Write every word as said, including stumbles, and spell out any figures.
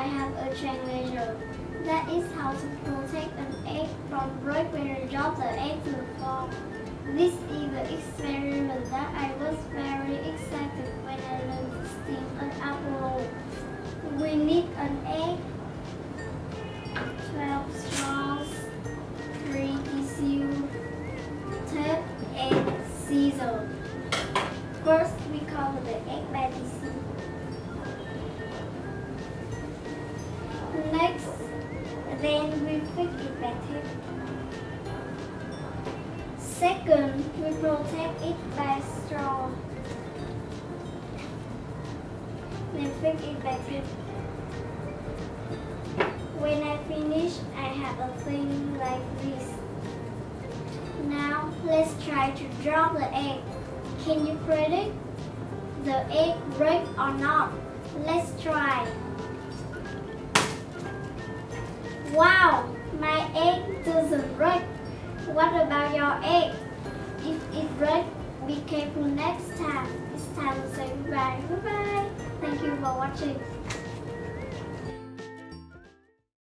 have a chain laser. That is how to protect an egg from break when you drop the egg to the floor. This is the experiment that I was very excited when I learned to steam an apple roll. We need an egg, twelve straws, three tissue, tape, and scissors. First, we cover the egg by tissue. Next, then we fix it by tape. Second, we protect it by straw. Then fix it by tape. When I finish, I have a thing like this. Now, let's try to drop the egg. Can you predict the egg break or not? Let's try. Wow, my egg doesn't break. What about your egg? If it breaks, be careful next time. It's time to say goodbye. Goodbye. Thank you for watching.